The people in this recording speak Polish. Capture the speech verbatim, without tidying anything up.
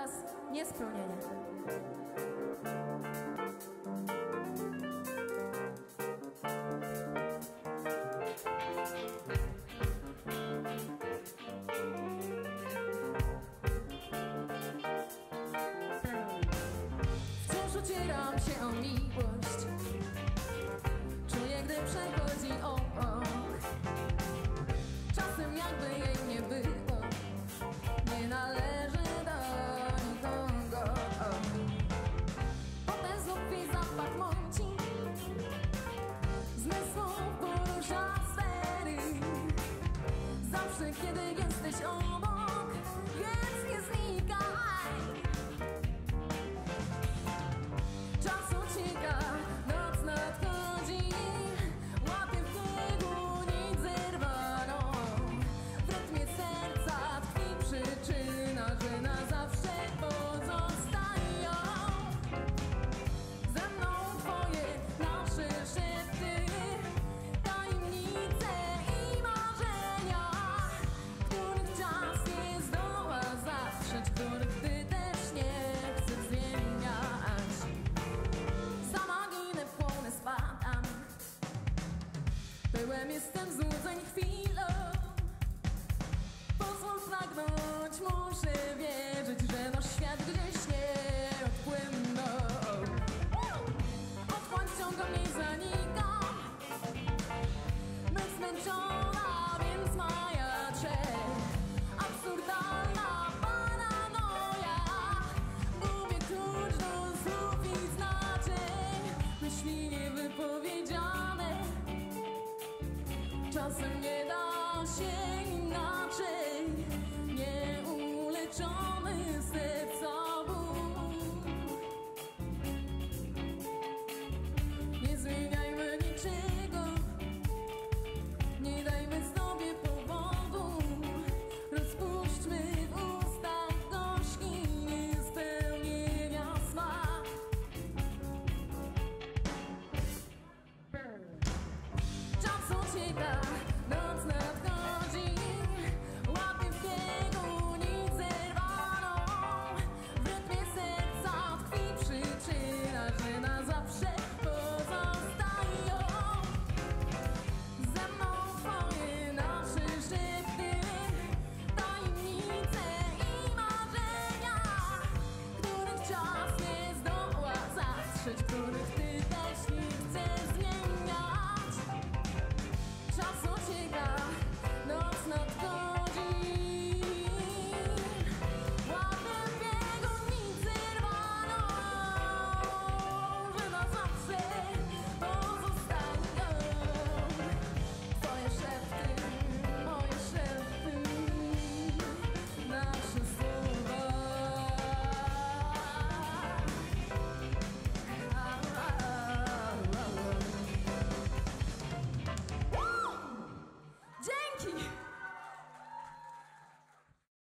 oraz niespełnienie. Wciąż ocieram się o miłość, czuję, gdy przechodzi obok. Czasem jakby jej nie było, nie należy do nikogo. Potem znów jej zapach mąci, zmysłów porusza sfery. Zawsze kiedy jesteś obok, więc nie znikaj. Czas ucieka, noc nadchodzi, łapię w biegu nic zerwaną. W rytmie serca tkwi przyczyna, że na zawsze pozostają. Ze mną twoje, nasze szepty, tajemnice i marzenia, których czas nie zdoła zatrzeć, których ty też nie chcesz zmieniać. Sama ginę, płonę, spadam, pełen jestem złudzeń chwilą. Pozwól pragnąć, muszę wierzyć, że nasz świat gdzieś nie odpłynął. Otchłań ciąga mnie, zanika, myśl zmęczona, więc majaczę. Absurdalna paranoja, gubię klucz do słów i znaczeń. Myśli niewypowiedziane, czasem nie da się inaczej. Nieuleczony serca